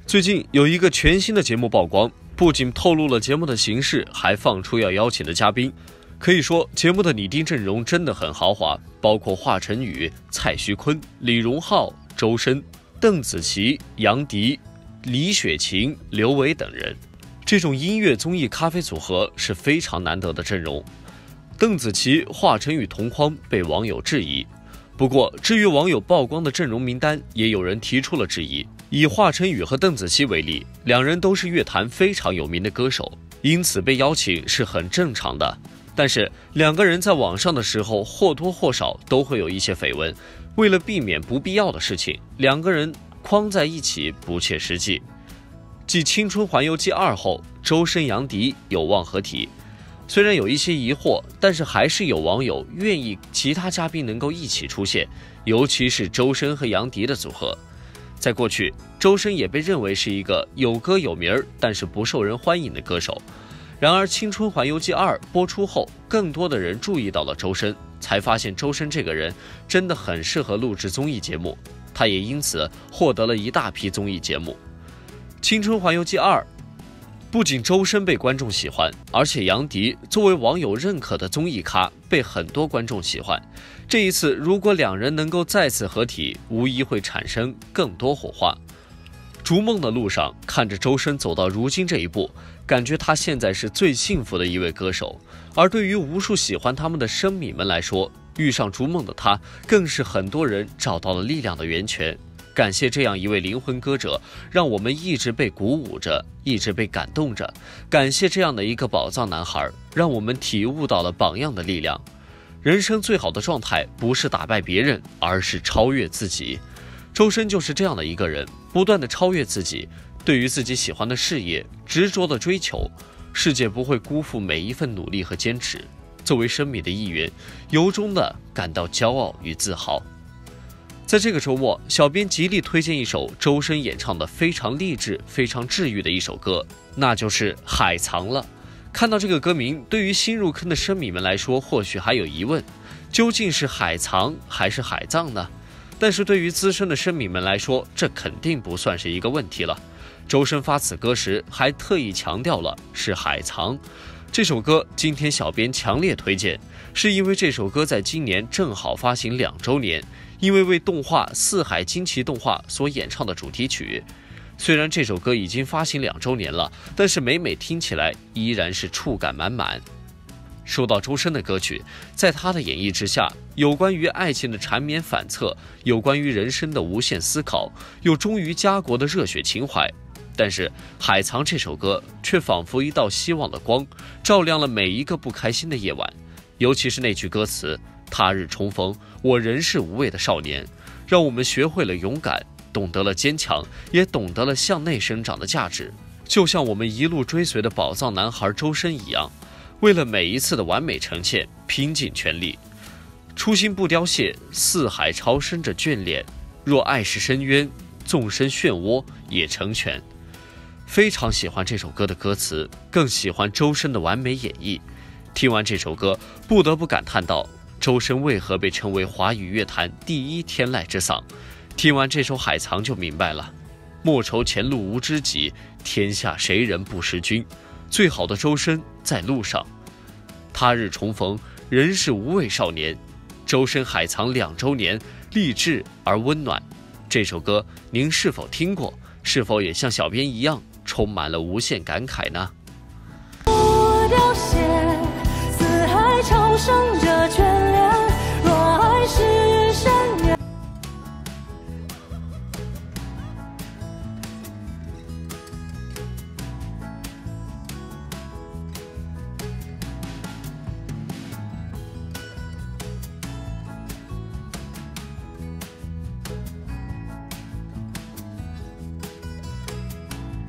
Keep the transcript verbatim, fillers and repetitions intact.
最近有一个全新的节目曝光，不仅透露了节目的形式，还放出要邀请的嘉宾。可以说，节目的拟定阵容真的很豪华，包括华晨宇、蔡徐坤、李荣浩、周深、邓紫棋、杨迪、李雪琴、刘维等人。这种音乐综艺咖啡组合是非常难得的阵容。邓紫棋、华晨宇同框被网友质疑。不过，至于网友曝光的阵容名单，也有人提出了质疑。以华晨宇和邓紫棋为例，两人都是乐坛非常有名的歌手，因此被邀请是很正常的。但是两个人在网上的时候或多或少都会有一些绯闻，为了避免不必要的事情，两个人框在一起不切实际。继《青春环游记二》后，周深、杨迪有望合体。虽然有一些疑惑，但是还是有网友愿意其他嘉宾能够一起出现，尤其是周深和杨迪的组合。在过去，周深也被认为是一个有歌有名但是不受人欢迎的歌手。然而《青春环游记二》播出后，更多的人注意到了周深，才发现周深这个人真的很适合录制综艺节目，他也因此获得了一大批综艺节目。《青春环游记二》不仅周深被观众喜欢，而且杨迪作为网友认可的综艺咖，被很多观众喜欢。这一次如果两人能够再次合体，无疑会产生更多火花。逐梦的路上，看着周深走到如今这一步，感觉他现在是最幸福的一位歌手。而对于无数喜欢他们的生米们来说，遇上逐梦的他，更是很多人找到了力量的源泉。感谢这样一位灵魂歌者，让我们一直被鼓舞着，一直被感动着。感谢这样的一个宝藏男孩，让我们体悟到了榜样的力量。人生最好的状态，不是打败别人，而是超越自己。周深就是这样的一个人，不断的超越自己，对于自己喜欢的事业执着的追求，世界不会辜负每一份努力和坚持。作为生米的一员，由衷的感到骄傲与自豪。在这个周末，小编极力推荐一首周深演唱的非常励志、非常治愈的一首歌，那就是《海藏了》。看到这个歌名，对于新入坑的生米们来说，或许还有疑问，究竟是海藏还是海葬呢？但是对于资深的生米们来说，这肯定不算是一个问题了。周深发此歌时还特意强调了是海藏。这首歌今天小编强烈推荐，是因为这首歌在今年正好发行两周年，因为为动画《四海惊奇》动画所演唱的主题曲。虽然这首歌已经发行两周年了，但是每每听起来依然是触感满满。说到周深的歌曲，在他的演绎之下，有关于爱情的缠绵反侧，有关于人生的无限思考，有忠于家国的热血情怀。但是《海藏》这首歌却仿佛一道希望的光，照亮了每一个不开心的夜晚。尤其是那句歌词，他日重逢，我仍是无畏的少年，让我们学会了勇敢，懂得了坚强，也懂得了向内生长的价值。就像我们一路追随的宝藏男孩周深一样，为了每一次的完美呈现，拼尽全力。初心不凋谢，四海潮生着眷恋，若爱是深渊，纵身漩涡也成全。非常喜欢这首歌的歌词，更喜欢周深的完美演绎。听完这首歌，不得不感叹到周深为何被称为华语乐坛第一天籁之嗓。听完这首《海藏》就明白了，莫愁前路无知己，天下谁人不识君。最好的周深在路上，他日重逢，仍是无畏少年。周深海藏两周年，励志而温暖。这首歌您是否听过？是否也像小编一样，充满了无限感慨呢？ 我凋谢，四海潮生